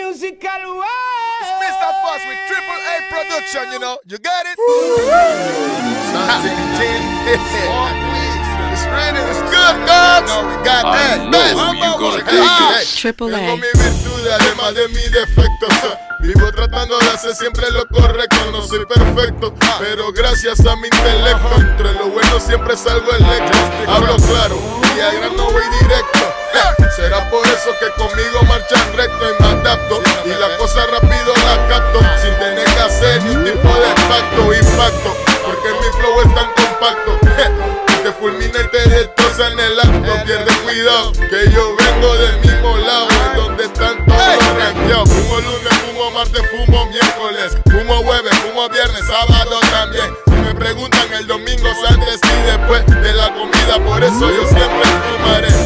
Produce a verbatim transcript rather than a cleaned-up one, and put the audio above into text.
musical way. It's Mister Fuss with Triple A Production, you know. You got it? It's ready, it's good, dogs. No, we got that. Triple A. Tengo mi virtud, además de mi defecto. Vivo tratando de hacer siempre lo correcto. No soy perfecto, pero gracias a mi intelecto, entre lo bueno siempre salgo electo. Hablo claro y al grano voy directo. Será por eso que conmigo marchan recto y me adapto, y la cosa rápido la capto, sin tener que hacer ni un tipo de impacto, impacto, porque mi flow es tan compacto, que te fulmina y te destroza en el acto. Pierde cuidado, que yo vengo del mismo lado, es donde están todos los ranqueados. Fumo lunes, fumo martes, fumo miércoles, fumo jueves, fumo viernes, sábado también. Si me preguntan el domingo antes y después de la comida, por eso yo siempre fumaré.